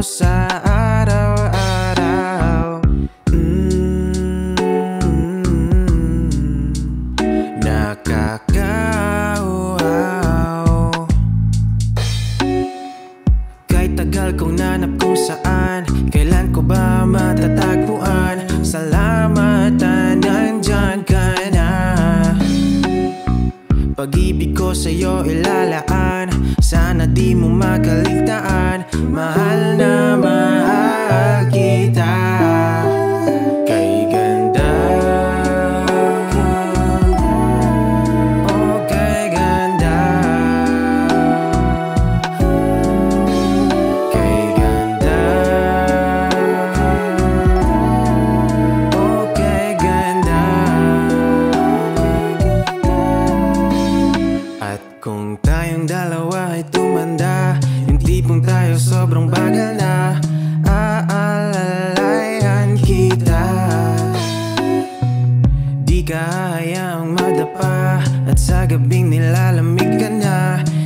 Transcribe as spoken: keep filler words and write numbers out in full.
mo sa araw-araw. mm, Nakakauhaw. Kahit tagal kong nanap kung saan, kailan ko ba matatagpuan? Salamat na nandyan ka na. Pag-ibig ko sa'yo ilalaan, sana di mo makaligtaan. Mahal na mahal kita. Kay ganda, oh kay ganda, kay ganda, oh kay ganda. At kung tayong dalawa ay tumanda, yung tipong tayo sobrang bagal na, aalalayan kita. Di ka hayaang madapa, at sa gabing nilalamig ka na.